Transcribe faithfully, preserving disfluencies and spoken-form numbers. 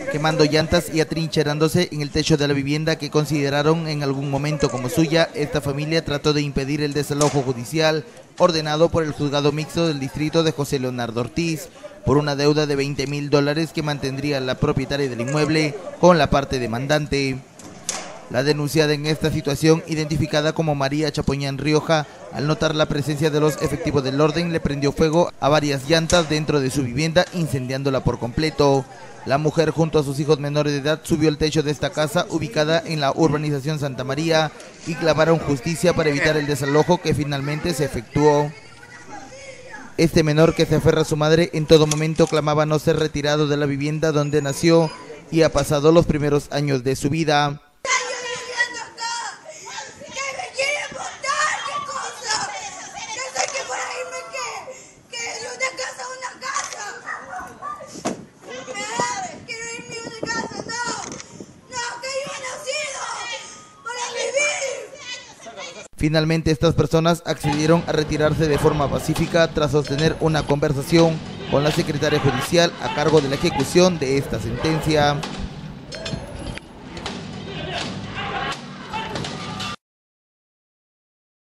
quemando llantas y atrincherándose en el techo de la vivienda que consideraron en algún momento como suya. Esta familia trató de impedir el desalojo judicial ordenado por el juzgado mixto del distrito de José Leonardo Ortiz por una deuda de veinte mil dólares que mantendría la propietaria del inmueble con la parte demandante. La denunciada en esta situación, identificada como María Chapoñán Rioja, al notar la presencia de los efectivos del orden, le prendió fuego a varias llantas dentro de su vivienda, incendiándola por completo. La mujer, junto a sus hijos menores de edad, subió al techo de esta casa, ubicada en la urbanización Santa María, y clamaron justicia para evitar el desalojo que finalmente se efectuó. Este menor, que se aferra a su madre, en todo momento clamaba no ser retirado de la vivienda donde nació y ha pasado los primeros años de su vida. Finalmente, estas personas accedieron a retirarse de forma pacífica tras sostener una conversación con la secretaria judicial a cargo de la ejecución de esta sentencia.